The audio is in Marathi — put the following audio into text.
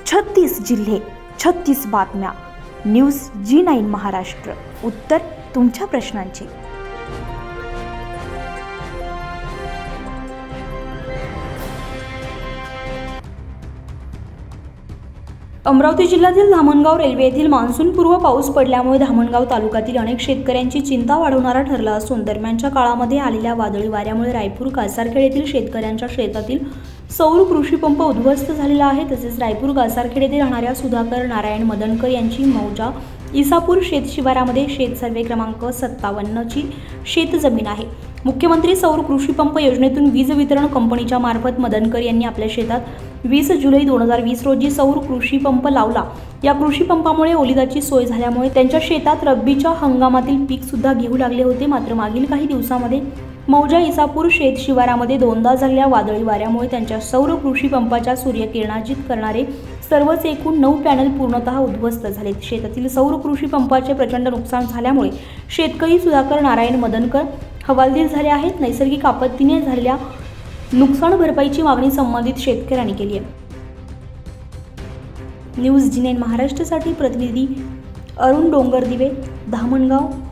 36 जिल्हे 36 बातम्या. News G9 Maharashtra. उत्तर तुमच्या प्रश्नांची. अमरावती जिल्ह्यातील धामणगाव रेल्वे येथील मान्सूनपूर्व पाऊस पडल्यामुळे धामणगाव तालुक्यातील अनेक शेतकऱ्यांची चिंता वाढवणारा ठरला असून दरम्यानच्या काळामध्ये आलेल्या वादळी वाऱ्यामुळे रायपूर कासारखेड येथील शेतकऱ्यांच्या शेतातील सौर कृषी पंप उद्ध्वस्त झालेला आहे. तसेच रायपूर कासारखेड येथे राहणाऱ्या सुधाकर नारायण मदनकर यांची मौजा इसापूर शेत शिवारामध्ये शेत सर्वे क्रमांक 57 ची शेत जमीन आहे. मुख्यमंत्री सौर कृषी पंप योजनेतून वीज वितरण कंपनीच्या मार्फत मदनकर यांनी आपल्या शेतात 20 जुलै 2020 रोजी सौर कृषी पंप लावला. या कृषी पंपामुळे ओलिताची सोय झाल्यामुळे त्यांच्या शेतात रब्बीच्या हंगामातील पीक सुद्धा घेऊ लागले होते. मात्र मागील काही दिवसांमध्ये मौजा इसापूर शेत शिवारामध्ये दोनदा झालेल्या वादळी वाऱ्यामुळे त्यांच्या सौर कृषी पंपाच्या सूर्यकिरणाजित करणारे सर्वच एकूण 9 पॅनल पूर्णतः उद्ध्वस्त झाले. शेतातील सौर कृषी पंपाचे प्रचंड नुकसान झाल्यामुळे शेतकरी सुधाकर नारायण मदनकर हवालदिल झाले आहेत. नैसर्गिक आपत्तीने झालेल्या नुकसान भरपाईची मागणी संबंधित शेतकऱ्यांनी केली आहे. न्यूज G9 महाराष्ट्रासाठी प्रतिनिधी अरुण डोंगरदिवे, धामणगाव.